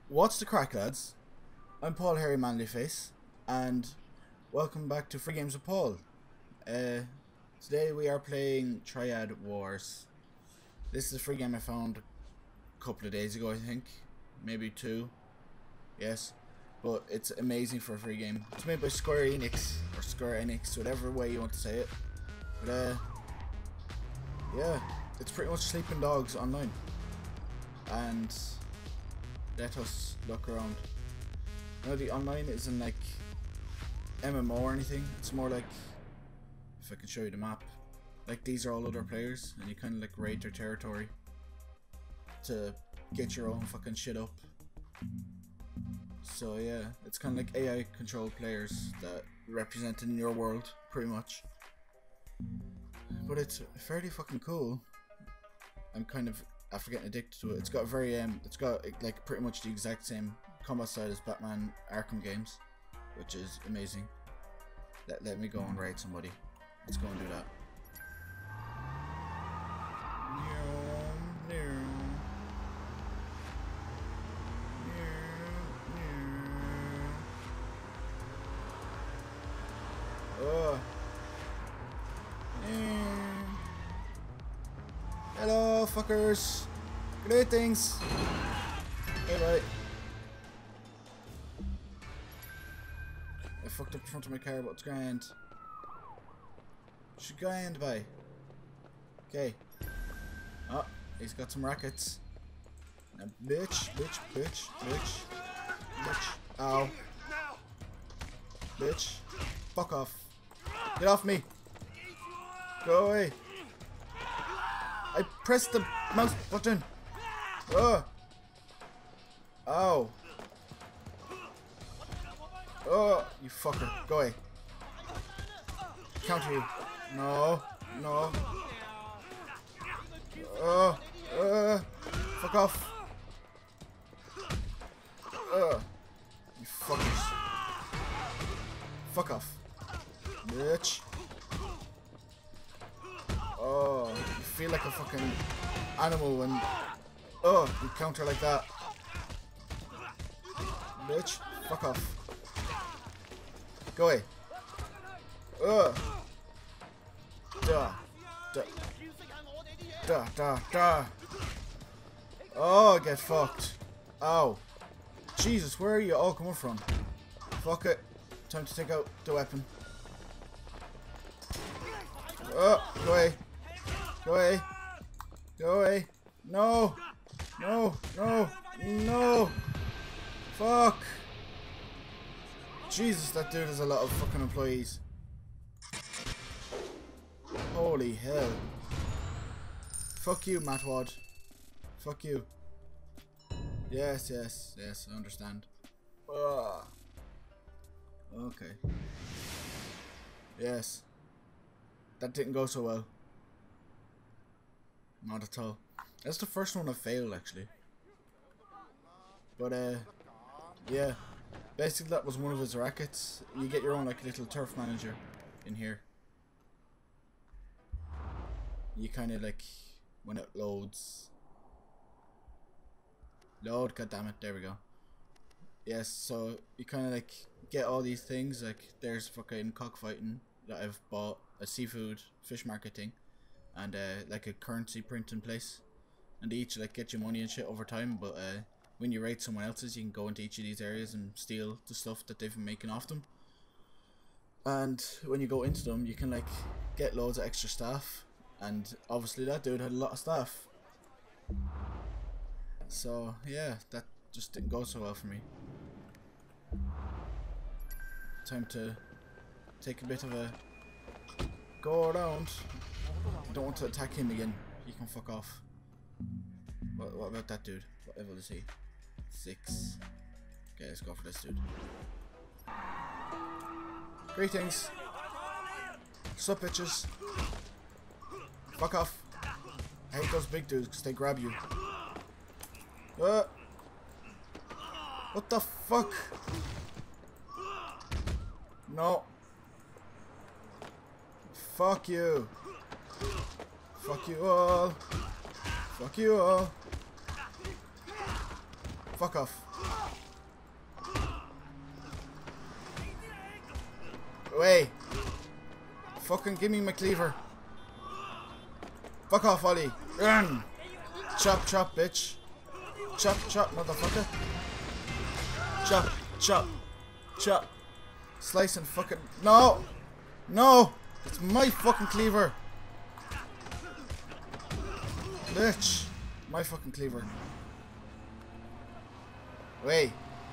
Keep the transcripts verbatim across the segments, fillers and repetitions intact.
What's the crack, lads? I'm Paul Harry Manlyface, and welcome back to Free Games with Paul. Uh, today we are playing Triad Wars. This is a free game I found a couple of days ago, I think. Maybe two. Yes. But it's amazing for a free game. It's made by Square Enix, or Square Enix, whatever way you want to say it. But, uh, yeah, it's pretty much Sleeping Dogs online. And let us look around. Now the online isn't like M M O or anything. It's more like, if I can show you the map, like these are all other players, and you kind of like raid their territory to get your own fucking shit up. So yeah, it's kind of like A I controlled players that represent in your world, pretty much. But it's fairly fucking cool. I'm kind of after getting addicted to it. It's got very um, it's got like pretty much the exact same combat style as Batman Arkham games, which is amazing. Let let me go and raid somebody. Let's go and do that. Oh. Hello, fuckers. Greetings. Hey, bye. I fucked up the front of my car, but it's grand. She's grand, bye. Okay. Oh, he's got some rackets. Now, bitch, bitch, bitch, bitch, bitch. Ow. Bitch. Fuck off. Get off me. Go away. I pressed the mouse button. Oh. Ow. Oh, you fucker. Go away. Counter you. No. No. Oh. Uh. Fuck off. Uh. You fuckers. Fuck off. Bitch. Oh, you feel like a fucking animal when oh you counter like that. Bitch, fuck off. Go away. Ugh. Duh. Duh. Duh, duh, duh. Oh, get fucked. Ow. Jesus, where are you all coming from? Fuck it. Time to take out the weapon. Oh, go away. Go away. Go away. No. No. No. No. Fuck. Jesus, that dude has a lot of fucking employees. Holy hell. Fuck you, Matwad. Fuck you. Yes, yes, yes, I understand. Ugh. Okay. Yes. That didn't go so well. Not at all. That's the first one I failed, actually. But, uh, yeah. Basically, that was one of his rackets. You get your own, like, little turf manager in here. You kind of, like, when it loads. Load, goddammit, there we go. Yes, so you kind of, like, get all these things. Like, there's fucking cockfighting that I've bought. A seafood fish market thing, and uh, like a currency print in place, and they each like get you money and shit over time. But uh, when you raid someone else's, you can go into each of these areas and steal the stuff that they've been making off them. And when you go into them, you can like get loads of extra staff, and obviously that dude had a lot of staff. So yeah, that just didn't go so well for me. Time to take a bit of a go around. I don't want to attack him again. He can fuck off. What, what about that dude? What level is he? Six. Okay, let's go for this dude. Greetings. Sup, bitches? Fuck off. I hate those big dudes because they grab you. Uh, what the fuck? No. Fuck you. Fuck you all. Fuck you all. Fuck off. Away. Fucking give me my cleaver. Fuck off, Ollie. Run. Chop, chop, bitch. Chop, chop, motherfucker. Chop, chop, chop. Slice and fucking... No! No! It's my fucking cleaver. Bitch. My fucking cleaver. Wait.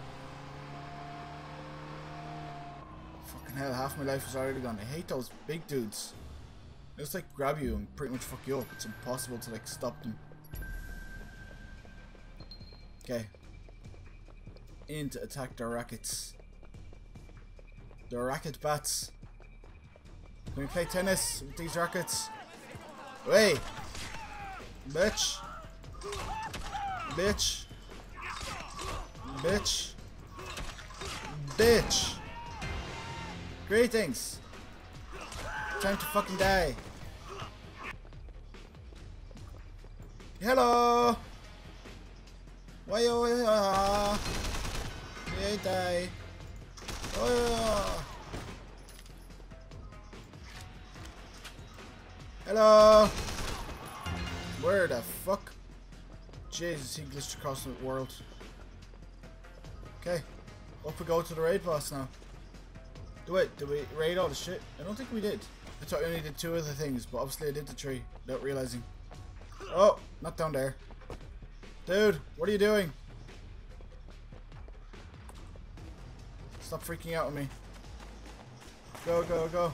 Fucking hell, half my life is already gone. I hate those big dudes. They just like grab you and pretty much fuck you up. It's impossible to like stop them. Okay. In to attack their rackets. Their racket bats. Can we play tennis with these rackets? Wait. Bitch. Bitch. Bitch. Bitch. Greetings. Time to fucking die. Hello. Why you uh, yeah, die. Oh. Hello. Where the fuck? Jesus, he glitched across the world. Okay, up we go to the raid boss now. Do it? Did we raid all the shit? I don't think we did. I thought we only did two other things, but obviously I did the three without realizing. Oh, not down there. Dude, what are you doing? Stop freaking out on me. Go, go, go.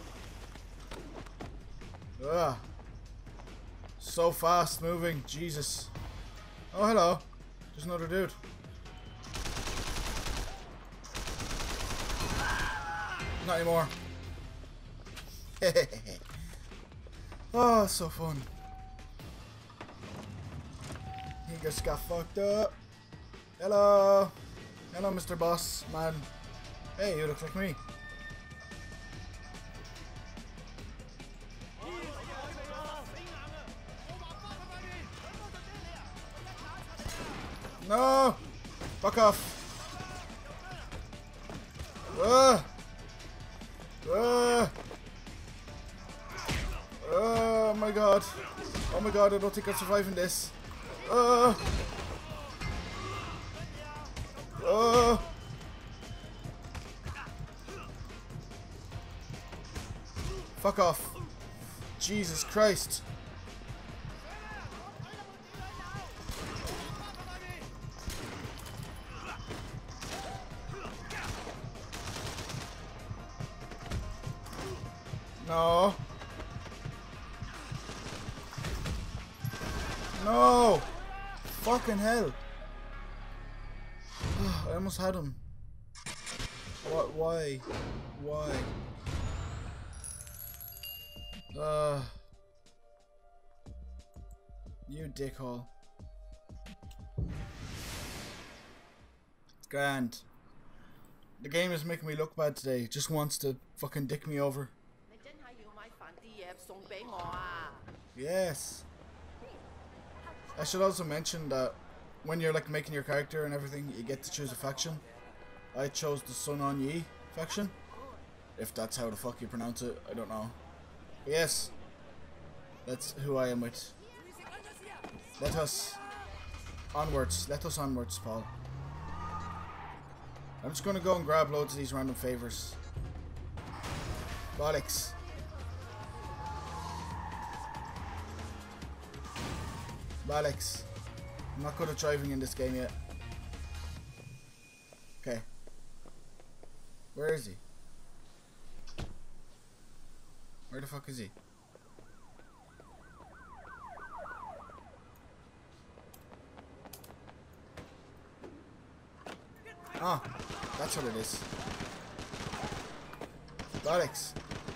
Ugh. So fast moving. Jesus. Oh, hello. There's another dude. Not anymore. Oh, so fun. He just got fucked up. Hello. Hello, Mister Boss, man. Hey, you look like me. No! Fuck off. Uh. Uh. Oh my god. Oh my god, I don't think I'm surviving this. Uh. Uh. Fuck off. Jesus Christ. No. No. Fucking hell. I almost had him. What? Why? Why? Uh. You dickhole. Grand. The game is making me look bad today. It just wants to fucking dick me over. Yes. I should also mention that when you're like making your character and everything, you get to choose a faction. I chose the Sun On Yi faction. If that's how the fuck you pronounce it, I don't know. But yes, that's who I am with. Let us onwards. Let us onwards, Paul. I'm just gonna go and grab loads of these random favors. Bollocks. Bollocks. I'm not good at driving in this game yet. Okay. Where is he? Where the fuck is he? Ah, that's what it is. Bollocks.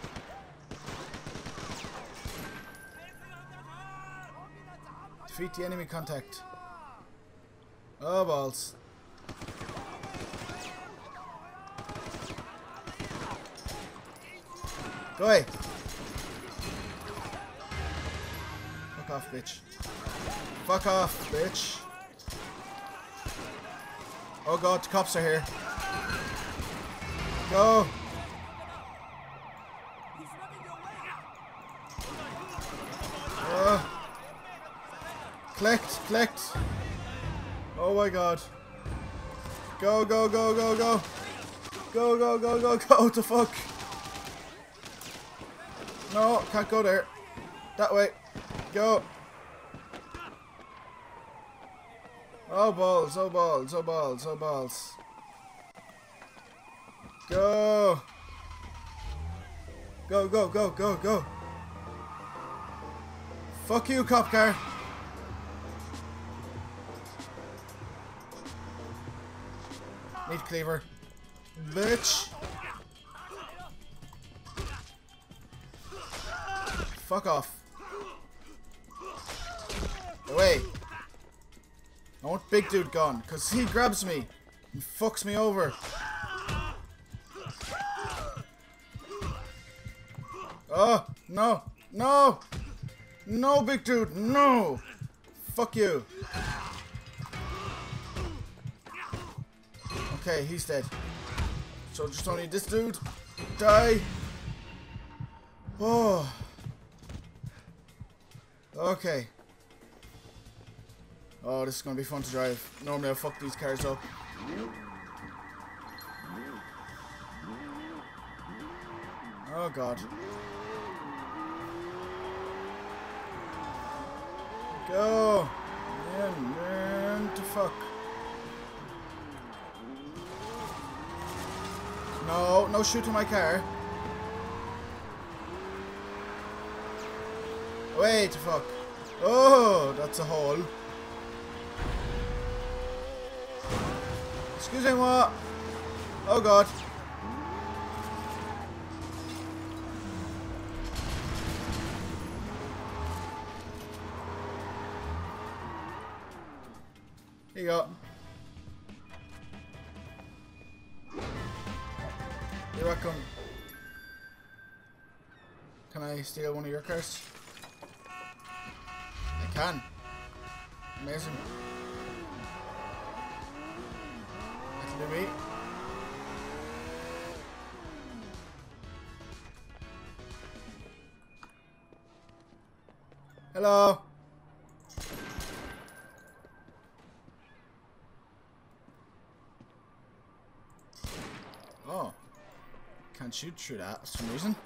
Defeat the enemy contact. Oh, balls. Go away. Fuck off, bitch. Fuck off, bitch. Oh god, the cops are here. Go! Uh, collect, collect! Oh my god. Go, go, go, go, go! Go, go, go, go, go! What the fuck? No, can't go there. That way. Go! Oh balls, oh balls, oh balls, oh balls. Go! Go, go, go, go, go! Fuck you, cop car! Meat cleaver. Bitch! Fuck off. Away! I want big dude gone, because he grabs me and fucks me over. Oh, no, no, no, big dude, no. Fuck you. Okay, he's dead. So just only this dude. Die. Oh. Okay. Oh, this is gonna be fun to drive. Normally I fuck these cars up. Oh god. Go! Man, man, to fuck. No, no shooting my car. Wait, to fuck. Oh, that's a hole. Excuse me, what? Oh god. Here you go. You're welcome. Can I steal one of your cars? I can. Amazing. That'll do me. Hello. Oh. Can't shoot through that for some reason.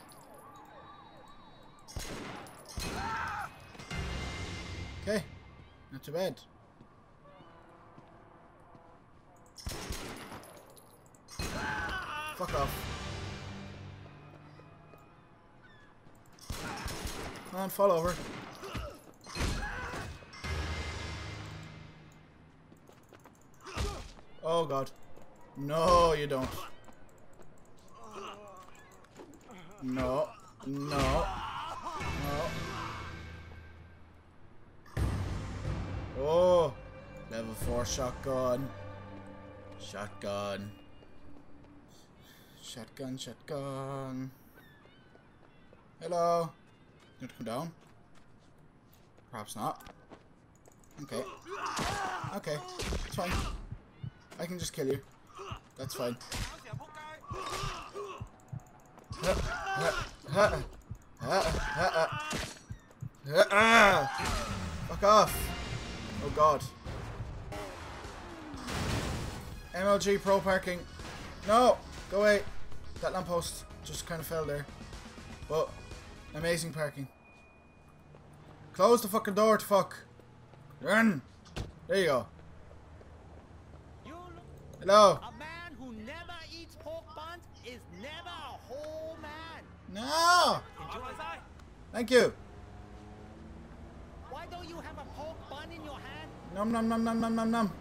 Okay. Not too bad. Fuck off. Come on, fall over. Oh god. No, you don't. No. No. No. Oh. Level four shotgun. Shotgun. Shotgun, shotgun. Hello. You want to come down? Perhaps not. Okay. Okay. It's fine. I can just kill you. That's fine. Fuck off. Oh god. M L G pro parking. No! Go away. That lamppost just kind of fell there. But amazing parking. Close the fucking door to fuck. Run. There you go. Hello. A man who never eats pork buns is never a whole man. No. Thank you. Why don't you have a pork bun in your hand? Nom nom nom nom nom nom nom.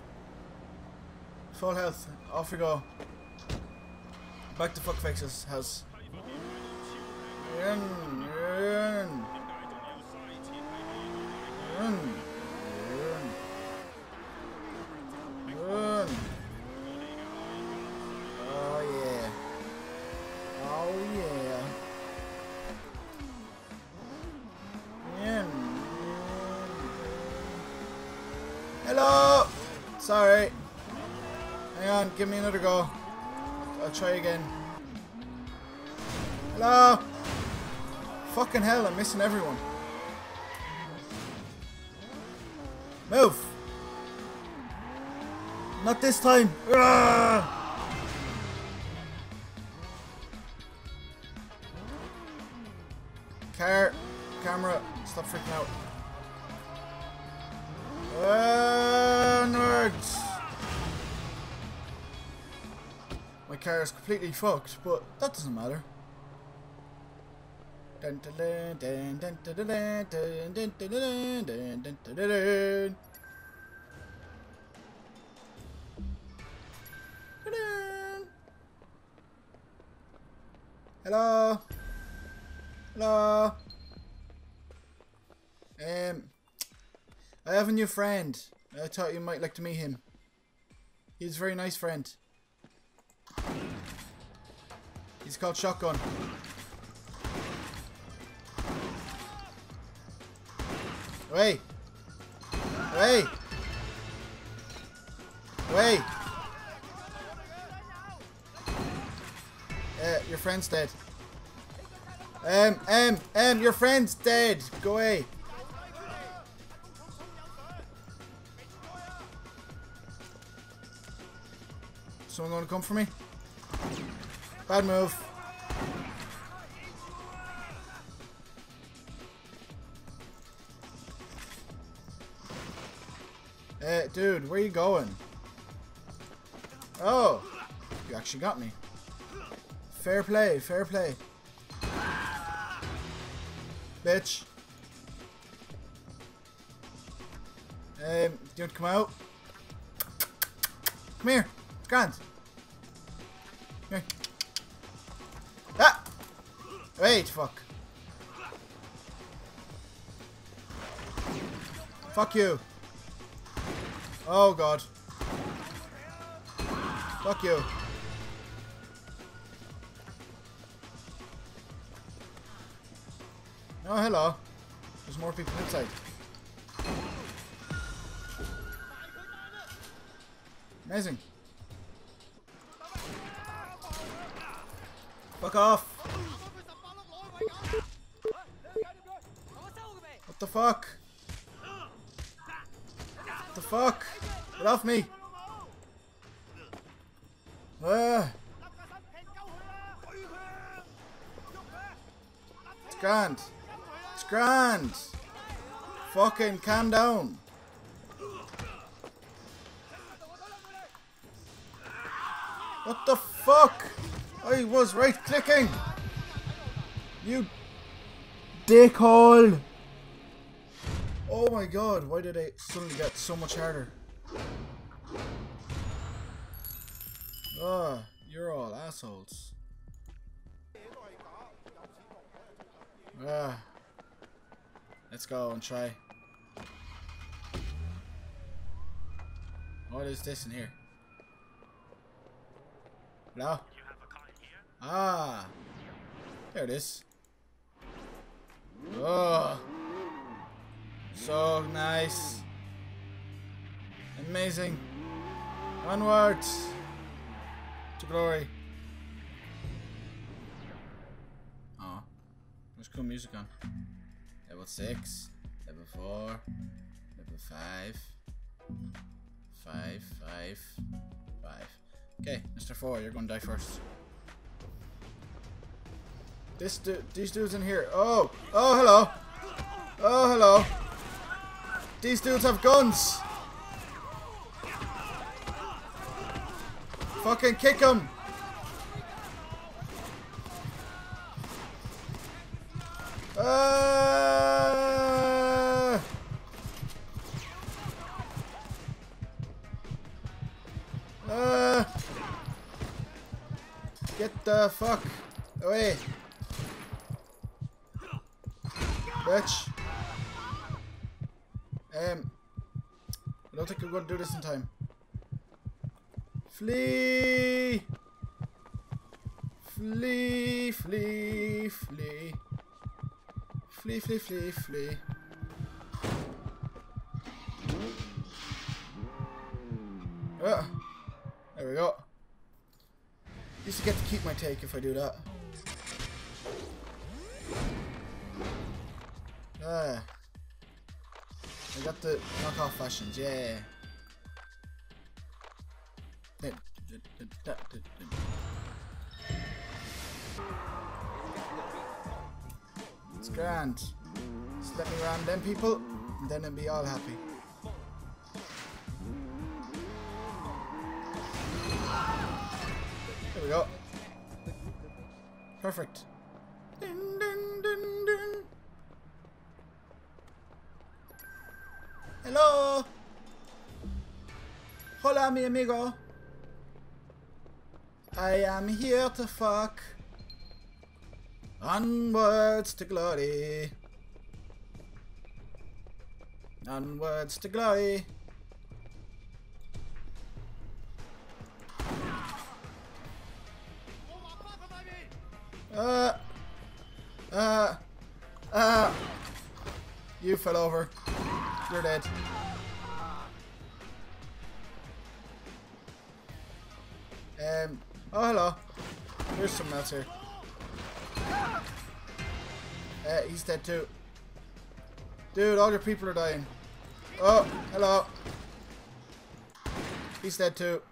Full health. Off we go. Back to fuckface's house. Run, run, run, run, run. Oh yeah. Oh yeah. Yeah. Hello. Sorry. on, give me another go. I'll try again. Hello? Fucking hell, I'm missing everyone. Move! Not this time! Urgh! Car, camera, stop freaking out. Onwards! My car is completely fucked, but that doesn't matter. Dun, dun, dun, dun, dun, dun, dun, dun, dun, dun, dun, dun, dun, dun. Hello? Hello? Um, I have a new friend. I thought you might like to meet him. He's a very nice friend. He's called Shotgun. Wait! Wait! Wait! Uh, your friend's dead. Um, um, um, your friend's dead. Go away. Someone gonna come for me? Bad move. Uh, dude, where are you going? Oh, you actually got me. Fair play, fair play. Bitch. Um, do you want to come out? Come here. It's grand. Come here. Ah! Wait, fuck. Fuck you. Oh god. Fuck you. Oh, hello. There's more people inside. Amazing. Fuck off. What the fuck? What the fuck? Get off me. Ah. It's grand. It's grand. Fucking calm down. What the fuck? I was right clicking. You dickhole. Oh my god, why did I suddenly get so much harder? Ah, you're all assholes. Ah. Let's go and try. What is this in here? Hello? Ah. There it is. Oh. So nice. Amazing. Onwards to glory. Oh. There's cool music on. Level six. Level four. Level five. Five. Five. Five. Okay, Mister Four, you're gonna die first. This du these dudes in here. Oh! Oh, hello! Oh, hello! These dudes have guns! Fucking kick them! Uh, uh, get the fuck away! Bitch! Um, I don't think I'm going to do this in time. Flee! Flee, flee, flee. Flee, flee, flee, flee. Uh, There we go. Used to get to keep my take if I do that. Ah. I got the knockoff fashions, yeah. It's grand. Just let me ram them people, and then I'll be all happy. There we go. Perfect. Dun, dun, dun, dun. Hello. Hola, mi amigo. I am here to fuck. Onwards to glory. Onwards to glory. Uh, uh, uh, you fell over. You're dead. Um, oh hello. There's someone else here. Uh, he's dead too. Dude, all your people are dying. Oh, hello. He's dead too.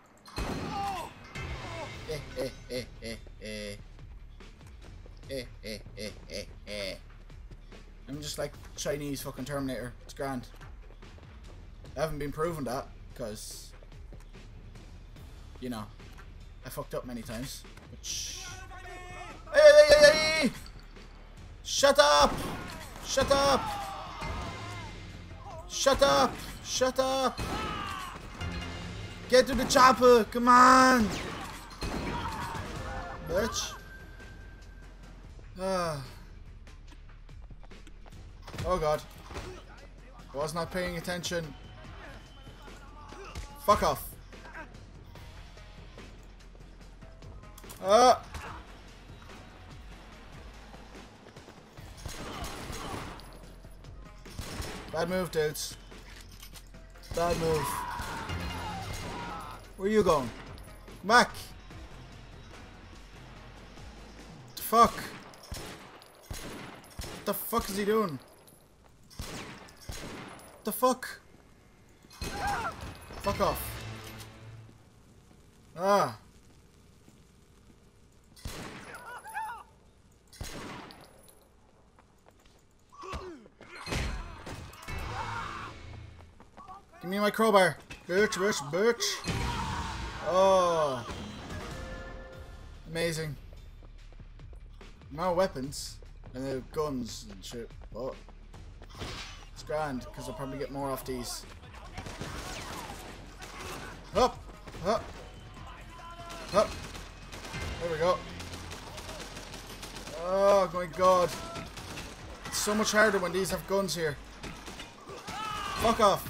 Eh, eh, eh, eh, eh. Eh, eh, eh, eh, eh. I'm just like Chinese fucking Terminator. It's grand. I haven't been proven that, because, you know, I fucked up many times. But shh. Hey, hey, hey, hey, hey! Shut up! Shut up! Shut up! Shut up! Get to the chopper! Come on! Bitch. Ah. Oh god. I was not paying attention. Fuck off. Ah. Bad move, dudes. Bad move. Where are you going? Come back. What the fuck? What the fuck is he doing? What the fuck? Fuck off. Ah. Give me my crowbar. Bitch, bitch, bitch. Oh. Amazing. More weapons. And the guns and shit. Oh. It's grand, because I'll probably get more off these. Up! Up! Up! There we go. Oh my god. It's so much harder when these have guns here. Fuck off.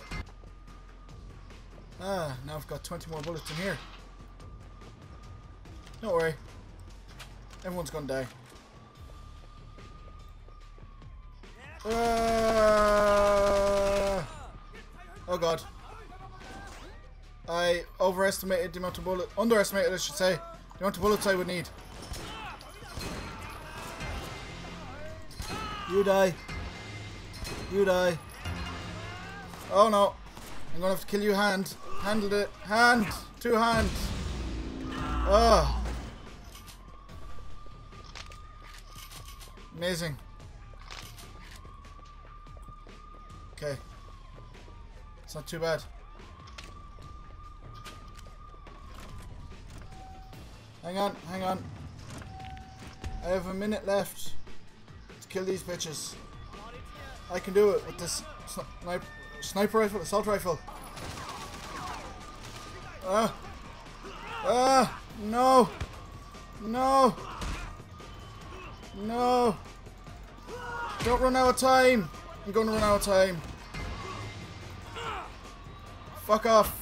Ah, now I've got twenty more bullets in here. Don't worry. Everyone's gonna die. Uh, oh god. I overestimated the amount of bullets. Underestimated, I should say. The amount of bullets I would need. You die. You die. Oh no. I'm gonna have to kill you hand. Handled it. Hand. Two hands. Oh. Amazing. Okay. It's not too bad. Hang on, hang on. I have a minute left to kill these bitches. I can do it with this sni sniper rifle, assault rifle. Ah! Ah! No! No! No! Don't run out of time! I'm going to run out of time. Fuck off.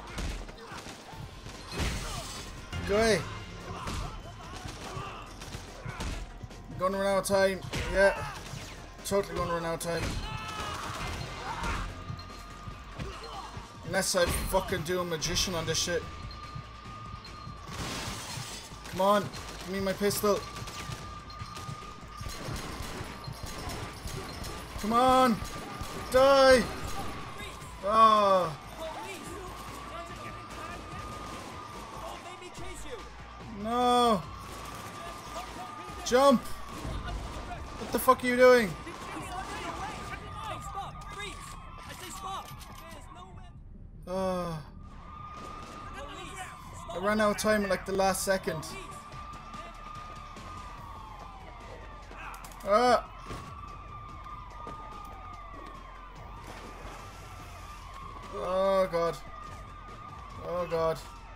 Go away. I'm going to run out of time. Yeah. Totally going to run out of time. Unless I fucking do a magician on this shit. Come on, give me my pistol. Come on, die. Oh. No. Jump. What the fuck are you doing? Oh. I ran out of time at like the last second. Ah. Oh god. Oh god.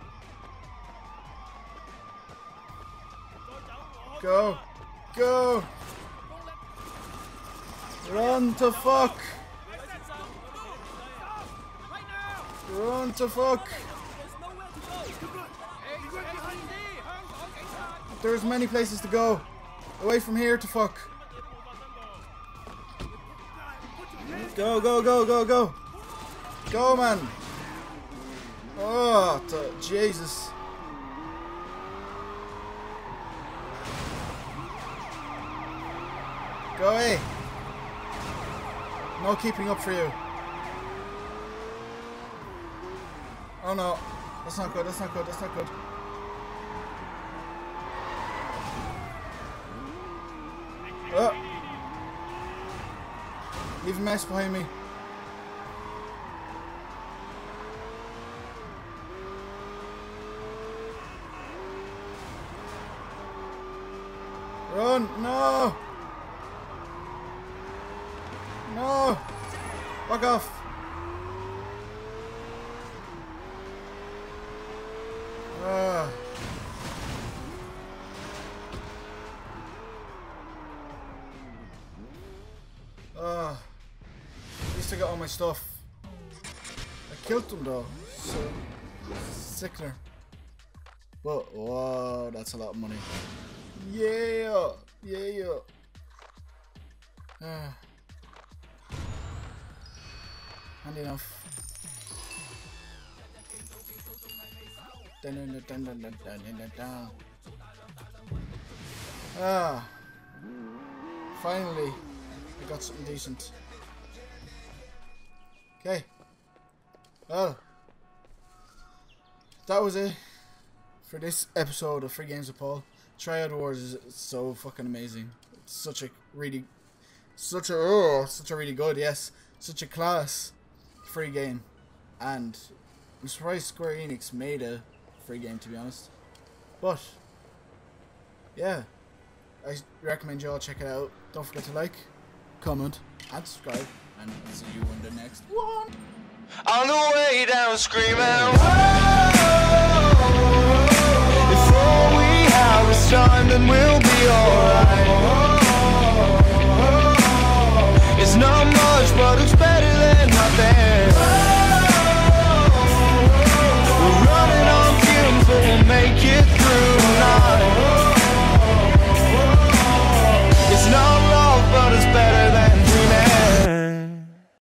Go. Go. Run to fuck. Run to fuck. There's many places to go. Away from here to fuck. Go, go, go, go, go. Go, man. Oh, t Jesus. Go away. No keeping up for you. Oh no. That's not good, that's not good, that's not good. Oh. Leave a mess behind me. Run! No! No! Fuck off! Ah. Ah. At least I got all my stuff. I killed them though, so sickener. But whoa, that's a lot of money. Yeah, yeah. Ah. Handy enough. Dun, dun, dun, dun, dun, dun, dun, dun. Ah. Finally, I got something decent. Okay. Well, that was it for this episode of Free Games with Paul. Triad Wars is so fucking amazing. It's such a really, such a oh, such a really good, yes, such a class free game, and I'm surprised Square Enix made a free game, to be honest. But yeah, I recommend you all check it out. Don't forget to like, comment, and subscribe, and I'll see you in the next one. On the way down screaming, whoa, if all we have is time, then we'll be alright.